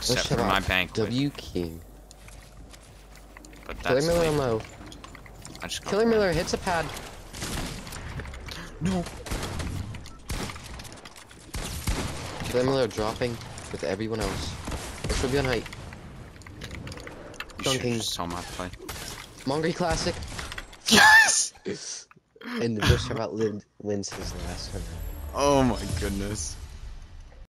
except for my banquet. W King. But Killer that's Miller like, low. I just got Killer one. Miller hits a pad. No. Killer Miller dropping with everyone else. This will be on height. You Dunking. should just saw my play. Mongry Classic. Yes! And the Bush about wins his last one. Oh my goodness.